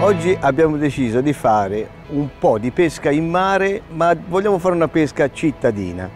Oggi abbiamo deciso di fare un po' di pesca in mare, ma vogliamo fare una pesca cittadina.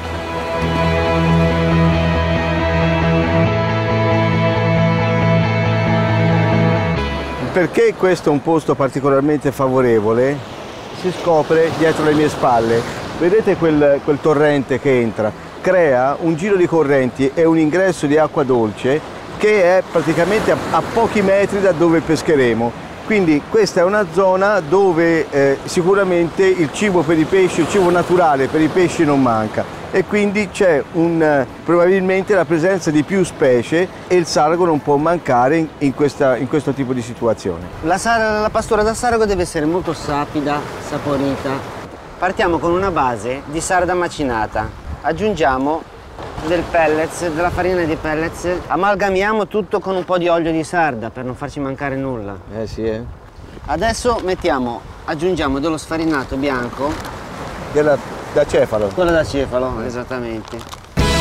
Perché questo è un posto particolarmente favorevole si scopre dietro le mie spalle. Vedete quel torrente che entra? Crea un giro di correnti e un ingresso di acqua dolce che è praticamente a pochi metri da dove pescheremo. Quindi questa è una zona dove sicuramente il cibo per i pesci, il cibo naturale per i pesci non manca e quindi c'è probabilmente la presenza di più specie e il sarago non può mancare in questo tipo di situazione. La pastura da sarago deve essere molto sapida, saporita. Partiamo con una base di sarda macinata, aggiungiamo della farina di pellets, amalgamiamo tutto con un po' di olio di sarda per non farci mancare nulla. Sì. Adesso aggiungiamo dello sfarinato bianco. Da cefalo? Quello da cefalo, esattamente.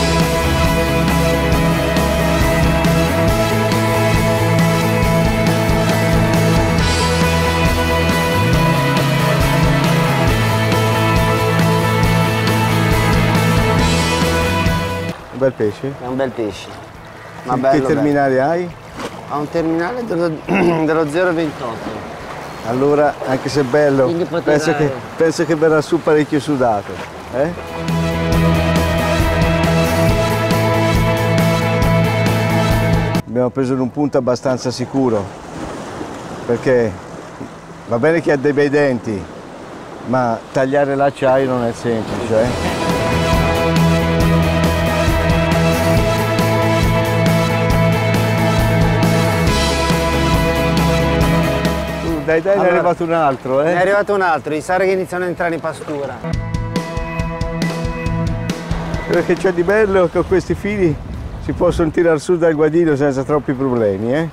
Un bel pesce? È un bel pesce. Ma Che bello, terminale hai? Ha un terminale dello 0,28. Allora, anche se è bello, penso che verrà su parecchio sudato. Abbiamo preso un punto abbastanza sicuro, perché va bene che ha dei bei denti, ma tagliare l'acciaio non è semplice. Dai, allora, ne è arrivato un altro, Ne è arrivato un altro, i saraghi iniziano a entrare in pastura. Quello che c'è di bello è che con questi fili si possono tirare su dal guadino senza troppi problemi,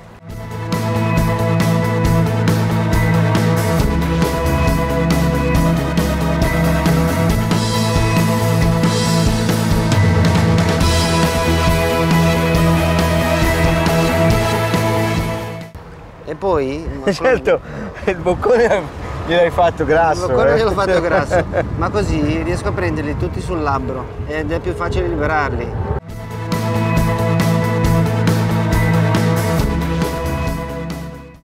E poi? Certo, il boccone gliel'hai fatto grasso. Il boccone gliel'ho fatto grasso, ma così riesco a prenderli tutti sul labbro ed è più facile liberarli.